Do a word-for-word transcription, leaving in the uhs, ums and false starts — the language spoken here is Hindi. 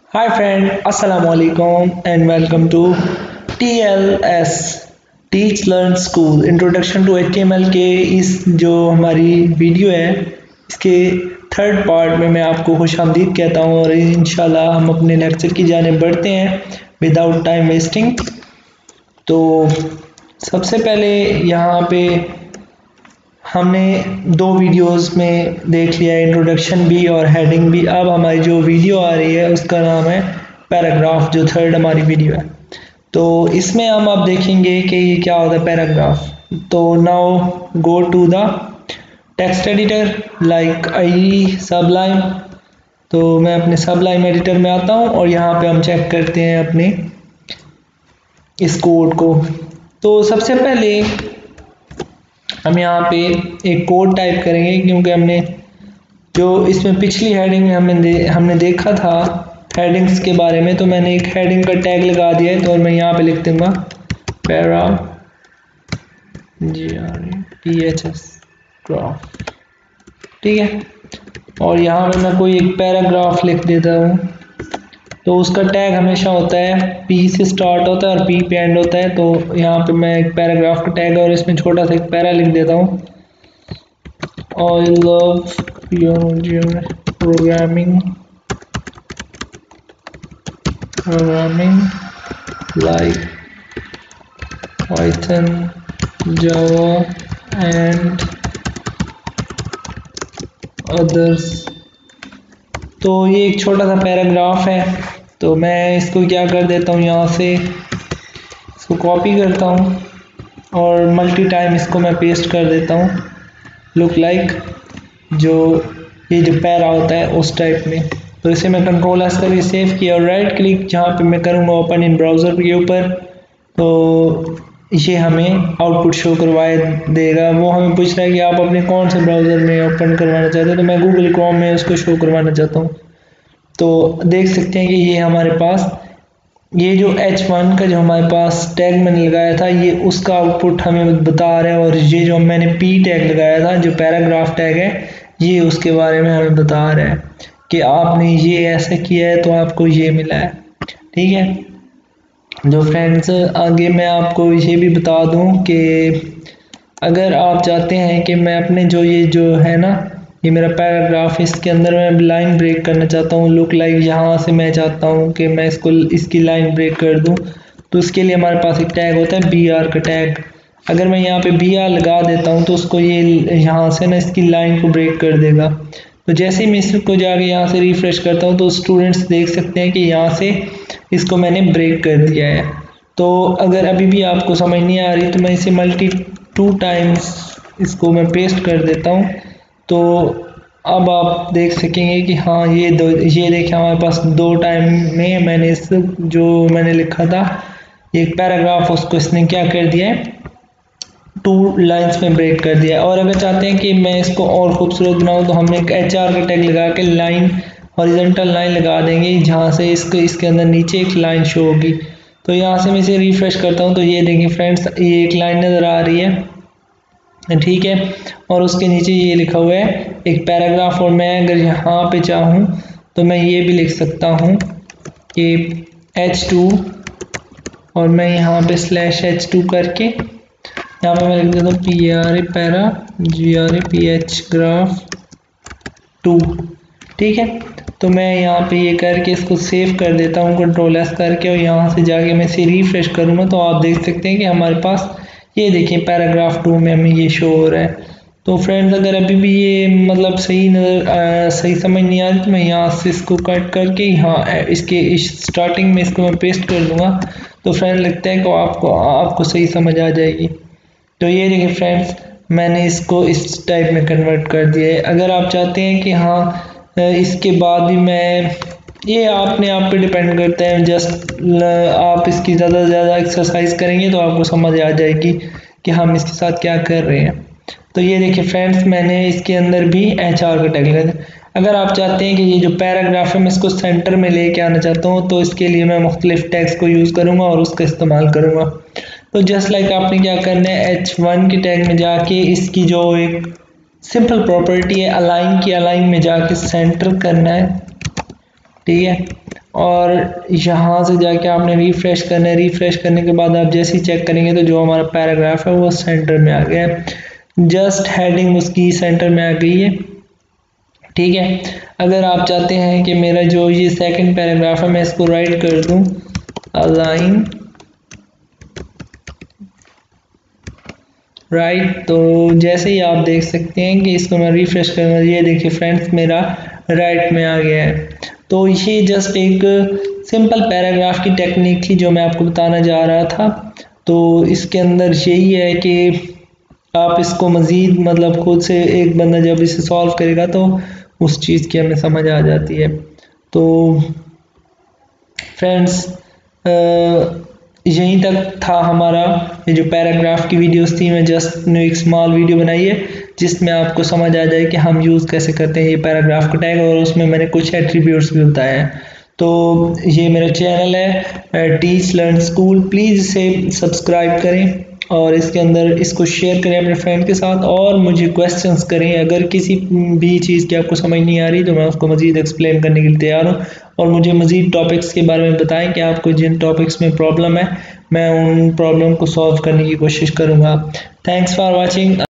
Hi friend, Assalamualaikum and welcome to T L S Teach Learn School Introduction to H T M L के इस जो हमारी वीडियो है इसके थर्ड पार्ट में मैं आपको खुशामदीद कहता हूँ और इंशाल्लाह हम अपने लेक्चर की जानिब बढ़ते हैं विदाउट टाइम वेस्टिंग। तो सबसे पहले यहाँ पे हमने दो वीडियोस में देख लिया इंट्रोडक्शन भी और हेडिंग भी। अब हमारी जो वीडियो आ रही है उसका नाम है पैराग्राफ, जो थर्ड हमारी वीडियो है। तो इसमें हम अब देखेंगे कि ये क्या होता है पैराग्राफ। तो now go to the text editor like I Sublime. तो मैं अपने सबलाइम एडिटर में आता हूँ और यहाँ पे हम चेक करते हैं अपने इस कोड को। तो सबसे पहले हम यहाँ पे एक कोड टाइप करेंगे क्योंकि हमने जो इसमें पिछली हेडिंग में हमने दे, हमने देखा था हेडिंग्स के बारे में, तो मैंने एक हेडिंग का टैग लगा दिया है। तो मैं यहाँ पे लिख दूंगा para G R P H S graph, ठीक है। और यहाँ पे मैं कोई एक पैराग्राफ लिख देता हूँ। तो उसका टैग हमेशा होता है पी से स्टार्ट होता है और पी पे एंड होता है। तो यहाँ पे मैं एक पैराग्राफ का टैग है और इसमें छोटा सा एक पैरा लिख देता हूँ। I love your programming programming like Python Java and others. तो ये एक छोटा सा पैराग्राफ है। तो मैं इसको क्या कर देता हूँ, यहाँ से इसको कॉपी करता हूँ और मल्टी टाइम इसको मैं पेस्ट कर देता हूँ लुक लाइक जो ये जो पैरा होता है उस टाइप में। तो इसे मैं कंट्रोल एस करके सेव किया और राइट क्लिक जहाँ पे मैं करूँगा ओपन इन ब्राउज़र के ऊपर, तो ये हमें आउटपुट शो करवाए देगा। वो हमें पूछ रहा है कि आप अपने कौन से ब्राउज़र में ओपन करवाना चाहते हैं। तो मैं गूगल क्रोम में उसको शो करवाना चाहता हूँ। तो देख सकते हैं कि ये हमारे पास ये जो एच वन का जो हमारे पास टैग मैंने लगाया था ये उसका आउटपुट हमें बता रहा है, और ये जो मैंने पी टैग लगाया था जो पैराग्राफ टैग है ये उसके बारे में हमें बता रहा है कि आपने ये ऐसा किया है तो आपको ये मिला है, ठीक है। जो फ्रेंड्स आगे मैं आपको ये भी बता दूं कि अगर आप चाहते हैं कि मैं अपने जो ये जो है ना ये मेरा पैराग्राफ इसके अंदर मैं लाइन ब्रेक करना चाहता हूँ लुक लाइक यहाँ से मैं चाहता हूँ कि मैं इसको इसकी लाइन ब्रेक कर दूँ, तो इसके लिए हमारे पास एक टैग होता है बी आर का टैग। अगर मैं यहाँ पे बी आर लगा देता हूँ तो उसको ये यहाँ से ना इसकी लाइन को ब्रेक कर देगा। तो जैसे ही मैं इसको जाके यहाँ से रिफ्रेश करता हूँ तो स्टूडेंट्स देख सकते हैं कि यहाँ से इसको मैंने ब्रेक कर दिया है। तो अगर अभी भी आपको समझ नहीं आ रही तो मैं इसे मल्टी टू टाइम्स इसको मैं पेस्ट कर देता हूँ। तो अब आप देख सकेंगे कि हाँ ये दो ये देखिए हमारे पास दो टाइम में मैंने इस जो मैंने लिखा था एक पैराग्राफ उसको इसने क्या कर दिया है टू लाइंस में ब्रेक कर दिया है। और अगर चाहते हैं कि मैं इसको और खूबसूरत बनाऊं तो हम एक एच आर का टैग लगा के लाइन हॉरिजॉन्टल लाइन लगा देंगे जहाँ से इसको इसके अंदर नीचे एक लाइन शो होगी। तो यहाँ से मैं इसे रिफ्रेश करता हूँ तो ये देखिए फ्रेंड्स ये एक लाइन नज़र आ रही है, ठीक है। और उसके नीचे ये लिखा हुआ है एक पैराग्राफ। और मैं अगर यहाँ पे चाहूँ तो मैं ये भी लिख सकता हूँ कि एच टू और मैं यहाँ पे स्लैश एच टू करके यहाँ पे मैं लिख देता हूँ P R A para G R A P H graph two, ठीक है। तो मैं यहाँ पे ये करके इसको सेव कर देता हूँ कंट्रोल एस करके और यहाँ से जाके मैं इसे रिफ्रेश करूँगा तो आप देख सकते हैं कि हमारे पास ये देखिए पैराग्राफ टू में हमें ये शो हो रहा है। तो फ्रेंड्स अगर अभी भी ये मतलब सही नज़र सही समझ नहीं आ रही तो मैं यहाँ से इसको कट करके यहाँ इसके इस स्टार्टिंग में इसको मैं पेस्ट कर दूँगा। तो फ्रेंड लगता है कि आपको आपको सही समझ आ जाएगी। तो ये देखिए फ्रेंड्स मैंने इसको इस टाइप में कन्वर्ट कर दिया है। अगर आप चाहते हैं कि हाँ इसके बाद भी मैं ये आपने आप पे डिपेंड करता है, जस्ट आप इसकी ज़्यादा से ज़्यादा एक्सरसाइज करेंगे तो आपको समझ आ जाएगी कि हम इसके साथ क्या कर रहे हैं। तो ये देखिए फ्रेंड्स मैंने इसके अंदर भी एच आर का टैग लगा। अगर आप चाहते हैं कि ये जो पैराग्राफ है मैं इसको सेंटर में लेके आना चाहता हूँ तो इसके लिए मैं मुख्तलिफ टैग्स को यूज़ करूँगा और उसका इस्तेमाल करूँगा। तो जस्ट लाइक आपने क्या करना है एच वन के टैग में जाके इसकी जो एक सिंपल प्रॉपर्टी है अलाइन की, अलाइन में जाके सेंटर करना है, ठीक है। और यहाँ से जाके आपने रिफ़्रेश करना है। रिफ़्रेश करने के बाद आप जैसे ही चेक करेंगे तो जो हमारा पैराग्राफ है वो सेंटर में आ गया है, जस्ट हेडिंग उसकी सेंटर में आ गई है। ठीक है, अगर आप चाहते हैं कि मेरा जो ये सेकंड पैराग्राफ है मैं इसको राइट कर दूं अलाइन राइट, तो जैसे ही आप देख सकते हैं कि इसको मैं रिफ्रेश करूँगा, ये देखिए फ्रेंड्स मेरा राइट में आ गया है। तो ये जस्ट एक सिंपल पैराग्राफ की टेक्निक थी जो मैं आपको बताना जा रहा था। तो इसके अंदर यही है कि आप इसको मज़ीद मतलब खुद से एक बंदा जब इसे सॉल्व करेगा तो उस चीज़ की हमें समझ आ जाती है। तो फ्रेंड्स यहीं तक था हमारा ये जो पैराग्राफ की वीडियोस थी। मैं जस्ट एक स्मॉल वीडियो बनाई है जिसमें आपको समझ आ जाए कि हम यूज़ कैसे करते हैं ये पैराग्राफ का टैग, और उसमें मैंने कुछ एट्रीब्यूट्स भी बताए हैं। तो ये मेरा चैनल है टीच लर्न स्कूल, प्लीज़ इसे सब्सक्राइब करें और इसके अंदर इसको शेयर करें अपने फ्रेंड के साथ, और मुझे क्वेश्चंस करें। अगर किसी भी चीज़ की आपको समझ नहीं आ रही तो मैं उसको मज़ीद एक्सप्लेन करने के लिए तैयार हूँ, और मुझे मज़ीद टॉपिक्स के बारे में बताएं कि आपको जिन टॉपिक्स में प्रॉब्लम है मैं उन प्रॉब्लम को सॉल्व करने की कोशिश करूँगा। Thanks for watching.